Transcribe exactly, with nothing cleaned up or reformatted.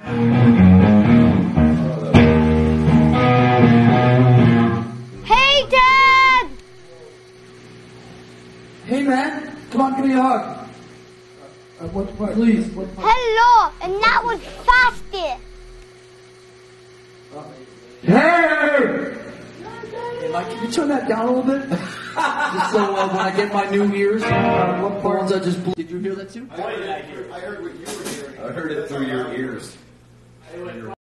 Hey, Dad! Hey, man. Come on, give me a hug. Uh, what, what, please. What, what? Hello, and that was faster. Hey! Hey, Mike, can you turn that down a little bit? Just so uh, when I get my new ears, uh, what parts I just blew. Did you hear that too? I heard, I heard what you were hearing. I heard it through your ears.